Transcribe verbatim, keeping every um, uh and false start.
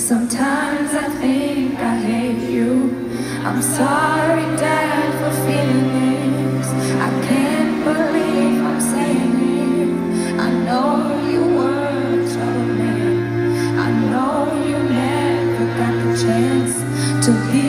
Sometimes I think I hate you. I'm sorry, Dad, for feeling this. I can't believe I'm saying it. I know you were a troubled man. I know you never got the chance to be